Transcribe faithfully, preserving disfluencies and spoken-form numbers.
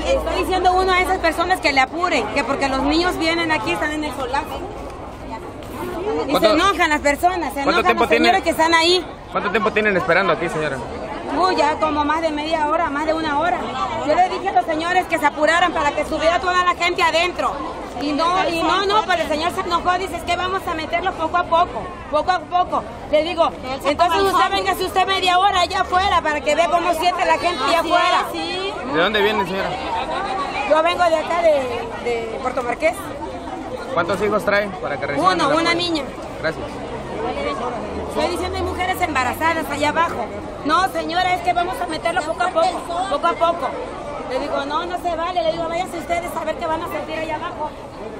estoy diciendo uno a esas personas que le apuren, que porque los niños vienen aquí, están en el solazo. Y se enojan las personas, se enojan los señores que están ahí. ¿Cuánto tiempo tienen esperando aquí, señora? Uh, ya como más de media hora, más de una hora. Yo le dije a los señores que se apuraran para que subiera toda la gente adentro. Y no, y no, no, pero el señor se enojó, dice, es que vamos a meterlo poco a poco, poco a poco. Le digo, entonces usted véngase usted media hora allá afuera para que vea cómo siente la gente allá afuera. ¿De dónde viene, señora? Yo vengo de acá, de, de Puerto Marqués. ¿Cuántos hijos trae para que reciban? Uno, una niña. Gracias. Estoy diciendo hay mujeres embarazadas allá abajo. No, señora, es que vamos a meterlo poco a poco, poco a poco. Le digo, no, no se vale. Le digo, váyanse ustedes a ver qué van a sentir allá abajo.